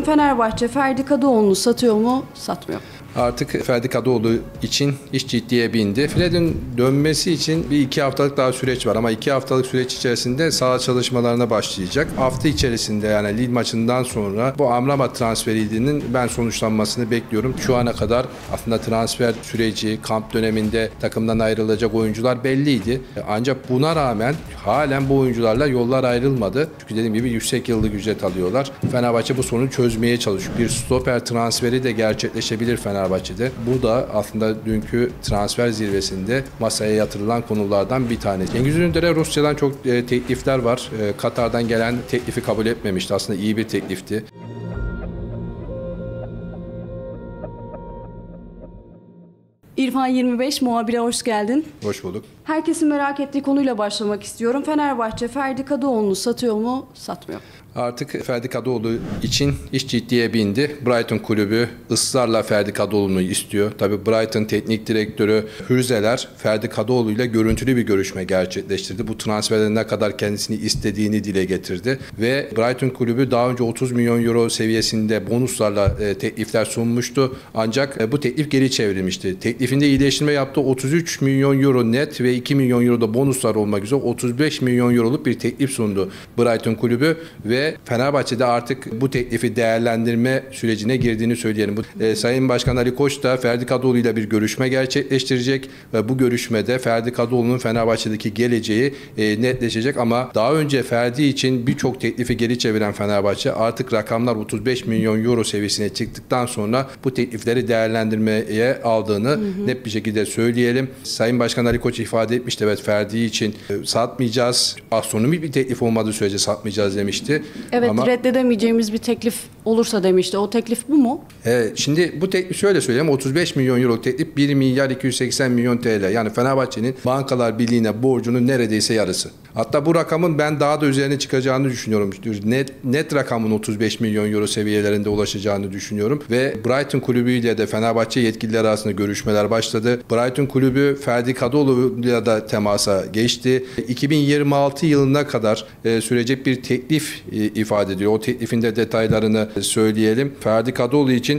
Fenerbahçe Ferdi Kadıoğlu'nu satıyor mu, satmıyor mu? Artık Ferdi Kadıoğlu için iş ciddiye bindi. Fred'in dönmesi için bir 2 haftalık daha süreç var ama 2 haftalık süreç içerisinde saha çalışmalarına başlayacak. Hafta içerisinde yani Lille maçından sonra bu Amrabat transferinin ben sonuçlanmasını bekliyorum. Şu ana kadar aslında transfer süreci, kamp döneminde takımdan ayrılacak oyuncular belliydi. Ancak buna rağmen halen bu oyuncularla yollar ayrılmadı. Çünkü dediğim gibi yüksek yıllık ücret alıyorlar. Fenerbahçe bu sorunu çözmeye çalışıyor. Bir stoper transferi de gerçekleşebilir Fenerbahçe'de. Bu da aslında dünkü transfer zirvesinde masaya yatırılan konulardan bir tanesi. Cengiz Ünder'e Rusya'dan çok teklifler var. Katar'dan gelen teklifi kabul etmemişti. Aslında iyi bir teklifti. İrfan 25 muhabire hoş geldin. Hoş bulduk. Herkesin merak ettiği konuyla başlamak istiyorum. Fenerbahçe Ferdi Kadıoğlu'nu satıyor mu, satmıyor mu? Artık Ferdi Kadıoğlu için iş ciddiye bindi. Brighton kulübü ısrarla Ferdi Kadıoğlu'nu istiyor. Tabii Brighton teknik direktörü Hürzeler Ferdi Kadıoğlu ile görüntülü bir görüşme gerçekleştirdi. Bu transferden ne kadar kendisini istediğini dile getirdi. Ve Brighton kulübü daha önce 30 milyon euro seviyesinde bonuslarla teklifler sunmuştu. Ancak bu teklif geri çevrilmişti. Teklifinde iyileştirme yaptı. 33 milyon euro net ve 2 milyon euro da bonuslar olmak üzere 35 milyon euroluk bir teklif sundu Brighton kulübü ve Fenerbahçe'de artık bu teklifi değerlendirme sürecine girdiğini söyleyelim. Sayın Başkan Ali Koç da Ferdi Kadıoğlu ile bir görüşme gerçekleştirecek ve bu görüşmede Ferdi Kadıoğlu'nun Fenerbahçe'deki geleceği netleşecek ama daha önce Ferdi için birçok teklifi geri çeviren Fenerbahçe artık rakamlar 35 milyon euro seviyesine çıktıktan sonra bu teklifleri değerlendirmeye aldığını net bir şekilde söyleyelim. Sayın Başkan Ali Koç ifade etmişti, evet Ferdi için satmayacağız, astronomik bir teklif olmadığı sürece satmayacağız demişti. Evet, ama reddedemeyeceğimiz bir teklif olursa demişti. O teklif bu mu? Şimdi bu teklif şöyle söyleyeyim. 35 milyon euro teklif 1 milyar 280 milyon TL. Yani Fenerbahçe'nin Bankalar Birliği'ne borcunun neredeyse yarısı. Hatta bu rakamın ben daha da üzerine çıkacağını düşünüyorum. Net rakamın 35 milyon euro seviyelerinde ulaşacağını düşünüyorum. Ve Brighton kulübüyle de Fenerbahçe yetkililer arasında görüşmeler başladı. Brighton kulübü Ferdi Kadıoğlu'yla da temasa geçti. 2026 yılına kadar sürecek bir teklif ifade ediyor. O teklifin de detaylarını söyleyelim. Ferdi Kadıoğlu için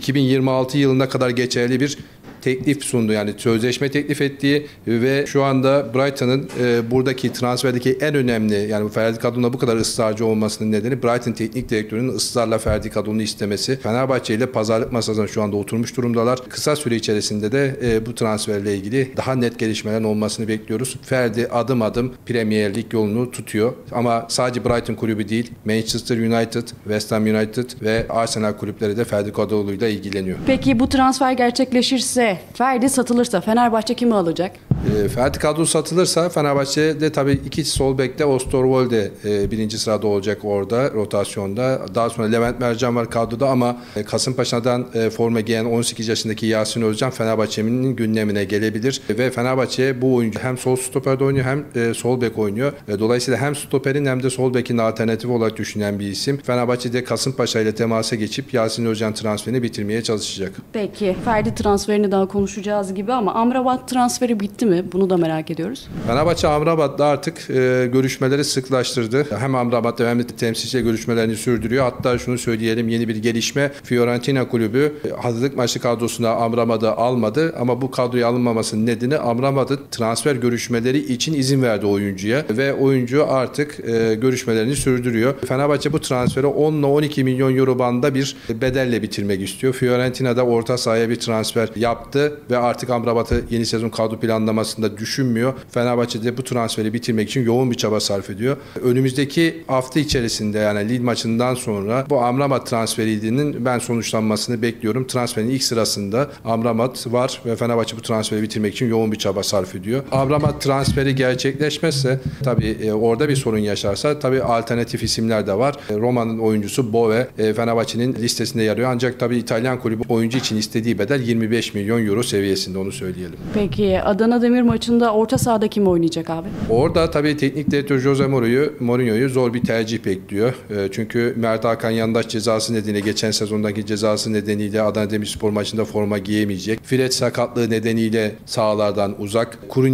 2026 yılına kadar geçerli bir teklif sundu. Yani sözleşme teklif ettiği ve şu anda Brighton'ın buradaki transferdeki en önemli, yani Ferdi Kadıoğlu'na bu kadar ısrarcı olmasının nedeni Brighton teknik direktörünün ısrarla Ferdi Kadıoğlu'nu istemesi. Fenerbahçe ile pazarlık masasına şu anda oturmuş durumdalar. Kısa süre içerisinde de bu transferle ilgili daha net gelişmelerin olmasını bekliyoruz. Ferdi adım adım Premier Lig yolunu tutuyor. Ama sadece Brighton kulübü değil, Manchester United, West Ham United ve Arsenal kulüpleri de Ferdi Kadıoğlu'yla ilgileniyor. Peki bu transfer gerçekleşirse, Ferdi satılırsa Fenerbahçe kimi alacak? Ferdi Kadıoğlu satılırsa Fenerbahçe'de tabii iki sol bekte Osterwolde birinci sırada olacak orada rotasyonda. Daha sonra Levent Mercan var kadroda ama Kasımpaşa'dan forma giyen 18 yaşındaki Yasin Özcan Fenerbahçe'nin gündemine gelebilir. Ve Fenerbahçe bu oyuncu hem sol stoperde oynuyor hem sol bek oynuyor. Dolayısıyla hem stoperin hem de sol bekin alternatifi olarak düşünen bir isim. Fenerbahçe'de Kasımpaşa ile temasa geçip Yasin Özcan transferini bitirmeye çalışacak. Peki Ferdi transferini daha konuşacağız gibi ama Amrabat transferi bitti mi? Bunu da merak ediyoruz. Fenerbahçe Amrabat'la artık görüşmeleri sıklaştırdı. Hem Amrabat'la hem de temsilciyle görüşmelerini sürdürüyor. Hatta şunu söyleyelim, yeni bir gelişme. Fiorentina kulübü hazırlık maçı kadrosuna Amrabat'ı almadı ama bu kadroya alınmamasının nedeni Amrabat'ın transfer görüşmeleri için izin verdi oyuncuya ve oyuncu artık görüşmelerini sürdürüyor. Fenerbahçe bu transferi 10 ile 12 milyon euro bandında bir bedelle bitirmek istiyor. Fiorentina'da orta sahaya bir transfer yaptı ve artık Amrabat'ı yeni sezon kadro planlamasında düşünmüyor. Fenerbahçe'de bu transferi bitirmek için yoğun bir çaba sarf ediyor. Önümüzdeki hafta içerisinde yani Lille maçından sonra bu Amrabat transferinin ben sonuçlanmasını bekliyorum. Transferin ilk sırasında Amrabat var ve Fenerbahçe bu transferi bitirmek için yoğun bir çaba sarf ediyor. Amrabat transferi gerçekleşmezse tabii orada bir sorun yaşarsa tabii alternatif isimler de var. Roma'nın oyuncusu Bove Fenerbahçe'nin listesinde yer alıyor. Ancak tabii İtalyan kulübü oyuncu için istediği bedel 25 milyon euro seviyesinde, onu söyleyelim. Peki Adana Demir maçında orta sahada kim oynayacak abi? Orada tabii teknik direktör Jose Mourinho'yu zor bir tercih bekliyor. Çünkü Mert Hakan Yandaş cezası nedeniyle, geçen sezondaki cezası nedeniyle Adana Demirspor maçında forma giyemeyecek. Fred sakatlığı nedeniyle sahalardan uzak. Kurunic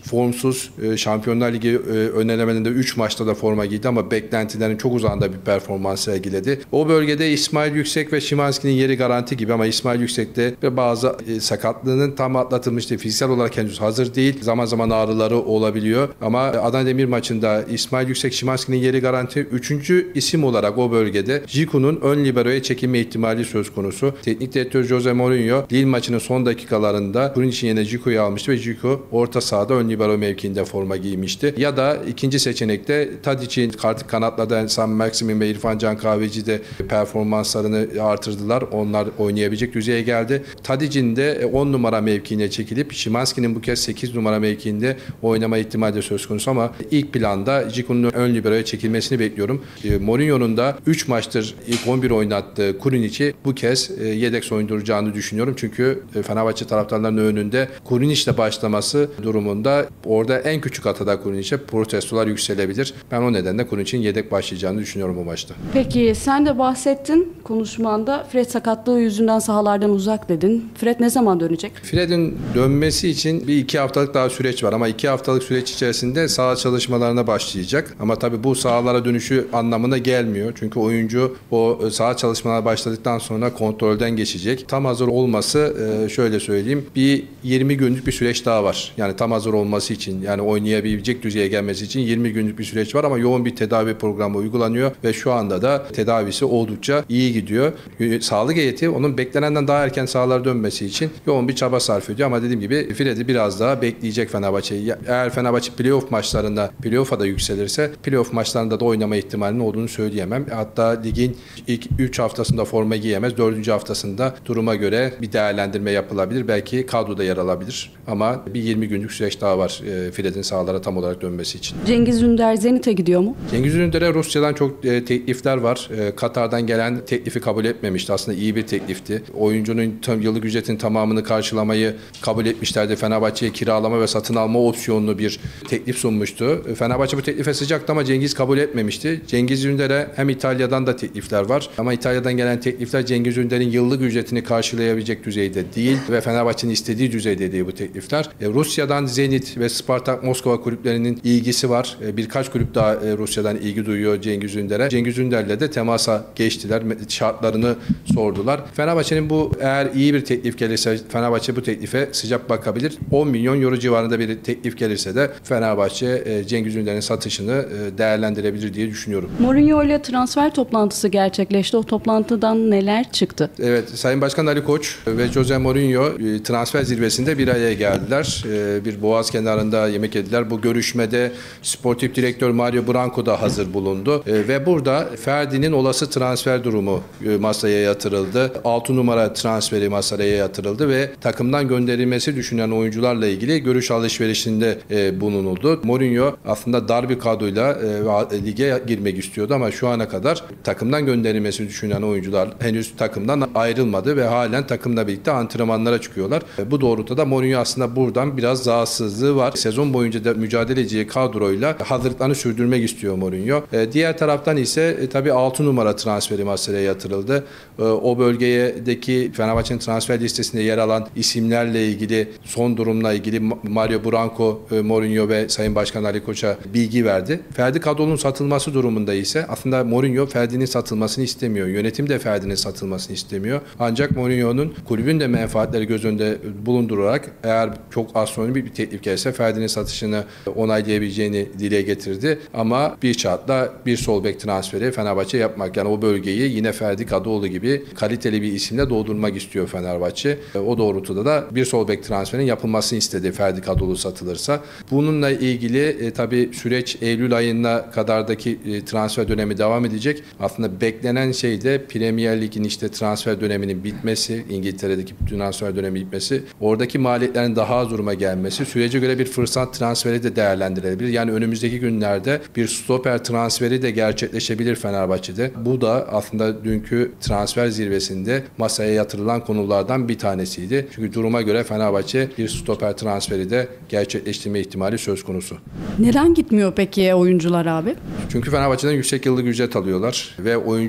formsuz. Şampiyonlar Ligi ön elemelerinde 3 maçta da forma giydi ama beklentilerin çok uzağında bir performans sergiledi. O bölgede İsmail Yüksek ve Szymański'nin yeri garanti gibi ama İsmail Yüksek'te bazı sakatlığının tam atlatılmıştı. Fiziksel olarak henüz hazır değil. Zaman zaman ağrıları olabiliyor. Ama Adana Demir maçında İsmail Yüksek, Szymański'nin yeri garanti. Üçüncü isim olarak o bölgede Džiku'nun ön liberoya çekilme ihtimali söz konusu. Teknik direktör Jose Mourinho Lille maçının son dakikalarında Krunic'in yerine Džiku'yu almıştı ve Džiku orta sahada ön libero mevkiinde forma giymişti. Ya da ikinci seçenekte Tadic'in artık kanatlarda Sam Maximin ve İrfan Can Kahveci de performanslarını artırdılar. Onlar oynayabilecek düzeye geldi. Tadic'in de 10 numara mevkiine çekilip Szymański'nin bu kez 8 numara mevkiinde oynama ihtimali de söz konusu ama ilk planda Džiku'nun ön liberoya çekilmesini bekliyorum. Mourinho'nun da 3 maçtır ilk 11 oynattığı Krunic'i bu kez yedek soyunduracağını düşünüyorum. Çünkü Fenerbahçe taraftarlarının önünde Krunic'le başlaması durumunda orada en küçük hatada Krunic'e protestolar yükselebilir. Ben o nedenle Krunic'in yedek başlayacağını düşünüyorum bu maçta. Peki sen de bahsettin konuşmanda Fred sakatlığı yüzünden sahalardan uzak dedin. Fred ne zaman dönecek? Fred'in dönmesi için bir 2 haftalık daha süreç var ama 2 haftalık süreç içerisinde saha çalışmalarına başlayacak. Ama tabii bu sahalara dönüşü anlamına gelmiyor. Çünkü oyuncu o saha çalışmalarına başladıktan sonra kontrolden geçecek. Tam hazır olması şöyle söyleyeyim bir 20 günlük bir süreç daha var. Yani tam hazır olması için yani oynayabilecek düzeye gelmesi için 20 günlük bir süreç var ama yoğun bir tedavi programı uygulanıyor ve şu anda da tedavisi oldukça iyi gidiyor. Sağlık heyeti onun beklenenden daha erken sahalara dönmesi için yoğun bir çaba sarf ediyor ama dediğim gibi Fred'i biraz daha bekleyecek Fenerbahçe'yi. Eğer Fenerbahçe playoff'a da yükselirse playoff maçlarında da oynama ihtimalinin olduğunu söyleyemem. Hatta ligin ilk 3 haftasında forma giyemez. 4. haftasında duruma göre bir değerlendirme yapılabilir. Belki kadroda yer alabilir. Ama bir 20 günlük süreç daha var Fred'in sahalara tam olarak dönmesi için. Cengiz Ünder Zenit'e gidiyor mu? Cengiz Ünder'e Rusya'dan çok teklifler var. Katar'dan gelen teklifi kabul etmemişti. Aslında iyi bir teklifti. Oyuncunun yıllık ücretin tamamını karşılamayı kabul etmişlerdi. Fenerbahçe'ye kiralama ve satın alma opsiyonlu bir teklif sunmuştu. Fenerbahçe bu teklife sıcaktı ama Cengiz kabul etmemişti. Cengiz Ünder'e hem İtalya'dan da teklifler var ama İtalya'dan gelen teklifler Cengiz Ünder'in yıllık ücretini karşılayabilecek düzeyde değil ve Fenerbahçe'nin istediği düzeyde değil bu teklifler. Rusya'dan Zenit ve Spartak Moskova kulüplerinin ilgisi var. Birkaç kulüp daha Rusya'dan ilgi duyuyor Cengiz Ünder'e. Cengiz Ünder'le de temasa geçtiler. Şartlarını sordular. Fenerbahçe'nin bu eğer iyi bir teklif gelirse Fenerbahçe bu teklife sıcak bakabilir. 10 milyon euro civarında bir teklif gelirse de Fenerbahçe Cengiz Ünder'in satışını değerlendirebilir diye düşünüyorum. Mourinho ile transfer toplantısı gerçekleşti. O toplantıdan neler çıktü? Evet, Sayın Başkan Ali Koç ve Jose Mourinho transfer zirvesinde bir araya geldiler. Bir boğaz kenarında yemek yediler. Bu görüşmede sportif direktör Mario Branco da hazır bulundu. Ve burada Ferdi'nin olası transfer durumu masaya yatırıldı. 6 numara transferi masaya yatırıldı ve takımdan gönderilmesi düşünen oyuncularla ilgili görüş alışverişinde bulunuldu. Mourinho aslında dar bir kadroyla lige girmek istiyordu ama şu ana kadar takımdan gönderilmesi düşünen oyuncular henüz takımdan ayrılmadı ve halen takımla birlikte antrenmanlara çıkıyorlar. Bu doğrultuda Mourinho aslında buradan biraz rahatsızlığı var. Sezon boyunca da mücadele edeceği kadroyla hazırlıklarını sürdürmek istiyor Mourinho. Diğer taraftan ise tabii 6 numara transferi masaya yatırıldı. O bölgedeki Fenerbahçe'nin transfer listesinde yer alan isimlerle ilgili son durumla ilgili Mario Branco, Mourinho ve Sayın Başkan Ali Koç'a bilgi verdi. Ferdi Kadıoğlu'nun satılması durumunda ise aslında Mourinho Ferdi'nin satılmasını istemiyor. Yönetim de Ferdi'nin satılmasını istemiyor. Ancak Mourinho'nun kulübün de menfaatleri göz önünde bulundurarak eğer çok astronomik bir teklif gelirse Ferdi'nin satışını onaylayabileceğini dile getirdi. Ama bir şartla bir sol bek transferi Fenerbahçe yapmak. Yani o bölgeyi yine Ferdi Kadıoğlu gibi kaliteli bir isimle doldurmak istiyor Fenerbahçe. O doğrultuda da bir sol bek transferinin yapılmasını istedi Ferdi Kadıoğlu satılırsa. Bununla ilgili tabii süreç Eylül ayına kadardaki transfer dönemi devam edecek. Aslında beklenen şey de Premier Lig'in işte transfer döneminin bitmesi, İngiltere'deki transfer dönemi bitmesi, oradaki maliyetlerin daha az duruma gelmesi, sürece göre bir fırsat transferi de değerlendirilebilir. Yani önümüzdeki günlerde bir stoper transferi de gerçekleşebilir Fenerbahçe'de. Bu da aslında dünkü transfer zirvesinde masaya yatırılan konulardan bir tanesiydi. Çünkü duruma göre Fenerbahçe bir stoper transferi de gerçekleştirme ihtimali söz konusu. Neden gitmiyor peki oyuncular abi? Çünkü Fenerbahçe'den yüksek yıllık ücret alıyorlar ve oyuncular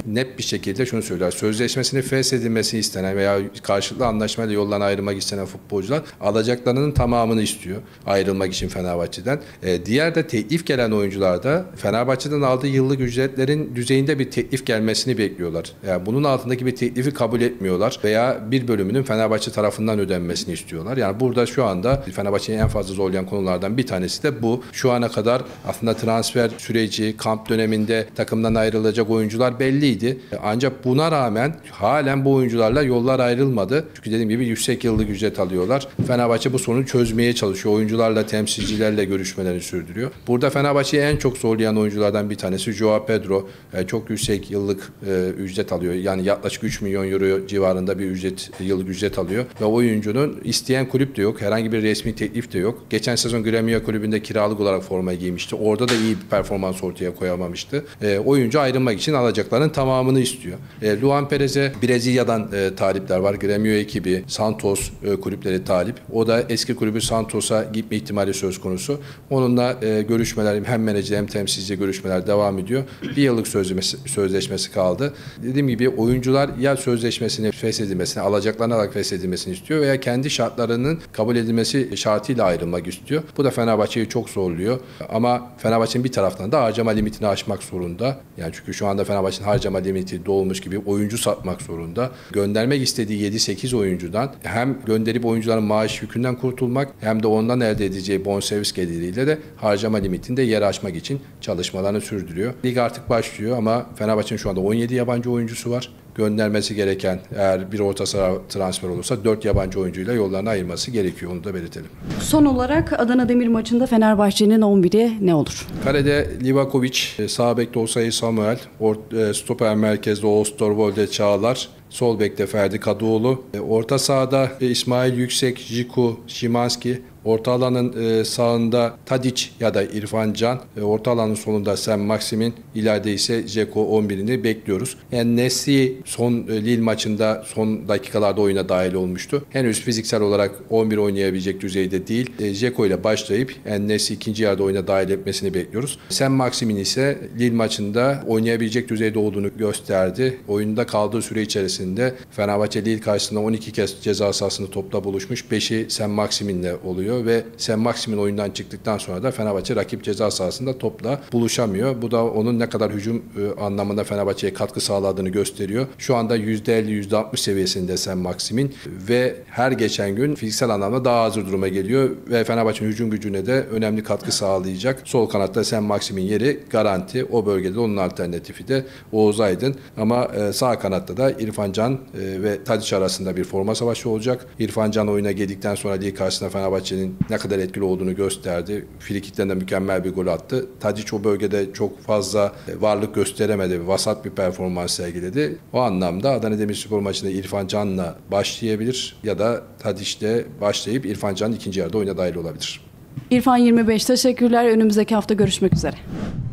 net bir şekilde şunu söyler. Sözleşmesini feshedilmesi istenen veya karşılıklı anlaşmayla yoldan ayrılmak istenen futbolcular alacaklarının tamamını istiyor ayrılmak için Fenerbahçe'den. Diğer de teklif gelen oyuncular da Fenerbahçe'den aldığı yıllık ücretlerin düzeyinde bir teklif gelmesini bekliyorlar. Yani bunun altındaki bir teklifi kabul etmiyorlar veya bir bölümünün Fenerbahçe tarafından ödenmesini istiyorlar. Yani burada şu anda Fenerbahçe'yi en fazla zorlayan konulardan bir tanesi de bu. Şu ana kadar aslında transfer süreci, kamp döneminde takımdan ayrılacak oyuncular belliydi. Ancak buna rağmen halen bu oyuncularla yollar ayrılmadı. Çünkü dediğim gibi yüksek yıllık ücret alıyorlar. Fenerbahçe bu sorunu çözmeye çalışıyor. Oyuncularla, temsilcilerle görüşmelerini sürdürüyor. Burada Fenerbahçe'yi en çok zorlayan oyunculardan bir tanesi Joao Pedro. Çok yüksek yıllık ücret alıyor. Yani yaklaşık 3 milyon euro civarında bir yıllık ücret alıyor. Ve oyuncunun isteyen kulüp de yok. Herhangi bir resmi teklif de yok. Geçen sezon Gremio kulübünde kiralık olarak formayı giymişti. Orada da iyi bir performans ortaya koyamamıştı. Oyuncu ayrılmak için alacaklarının tamamını istiyor. Luan Perez'e Brezilya'dan talipler var. Gremio ekibi, Santos kulüpleri talip. O da eski kulübü Santos'a gitme ihtimali söz konusu. Onunla görüşmeler, hem menajer hem temsilci görüşmeler devam ediyor. Bir yıllık sözleşmesi kaldı. Dediğim gibi oyuncular ya sözleşmesini feshedilmesini, alacaklarına alarak feshedilmesini istiyor veya kendi şartlarının kabul edilmesi şartıyla ayrılmak istiyor. Bu da Fenerbahçe'yi çok zorluyor. Ama Fenerbahçe'nin bir taraftan da harcama limitini aşmak zorunda. Yani çünkü şu anda Fenerbahçe'nin harcama limiti dolmuş gibi oyuncu satmak zorunda. Göndermek istediği 7-8 oyuncudan hem gönderip oyuncuların maaş yükünden kurtulmak hem de ondan elde edeceği bonservis geliriyle de harcama limitinde yer açmak için çalışmalarını sürdürüyor. Lig artık başlıyor ama Fenerbahçe'nin şu anda 17 yabancı oyuncusu var. Göndermesi gereken, eğer bir orta saha transfer olursa 4 yabancı oyuncuyla yollarını ayırması gerekiyor. Onu da belirtelim. Son olarak Adana Demir maçında Fenerbahçe'nin 11'i ne olur? Kalede Livakovic, sağ bekte Osayi Samuel, stoper merkezde Osterwolde Çağlar, sol bekte Ferdi Kadıoğlu, orta sahada İsmail Yüksek, Jiku, Szymanski, orta alanın sağında Tadic ya da İrfan Can, orta alanın solunda Sam Maximin, ileride ise Dzeko 11'ini bekliyoruz. Yani Nesri son Lille maçında son dakikalarda oyuna dahil olmuştu. Henüz fiziksel olarak 11 oynayabilecek düzeyde değil. Dzeko ile başlayıp Nesri ikinci yarıda oyuna dahil etmesini bekliyoruz. Sam Maximin ise Lille maçında oynayabilecek düzeyde olduğunu gösterdi. Oyunda kaldığı süre içerisinde Fenerbahçe Lille karşısında 12 kez ceza sahasında topla buluşmuş. 5'i Sam Maximin'le oluyor ve Sam Maximin oyundan çıktıktan sonra da Fenerbahçe rakip ceza sahasında topla buluşamıyor. Bu da onun ne kadar hücum anlamında Fenerbahçe'ye katkı sağladığını gösteriyor. Şu anda %50, %60 seviyesinde Sam Maximin ve her geçen gün fiziksel anlamda daha hazır duruma geliyor ve Fenerbahçe'nin hücum gücüne de önemli katkı sağlayacak. Sol kanatta Sam Maximin yeri garanti. O bölgede onun alternatifi de Oğuz Aydın. Ama sağ kanatta da İrfan Can ve Tadic arasında bir forma savaşı olacak. İrfan Can oyuna girdikten sonra Lille karşısında Fenerbahçe'nin ne kadar etkili olduğunu gösterdi. Frikikten de mükemmel bir gol attı. Tadic o bölgede çok fazla varlık gösteremedi. Vasat bir performans sergiledi. O anlamda Adana Demirspor maçında İrfan Can'la başlayabilir ya da Tadic'le başlayıp İrfan Can ikinci yarıda oyuna dahil olabilir. İrfan 25 teşekkürler. Önümüzdeki hafta görüşmek üzere.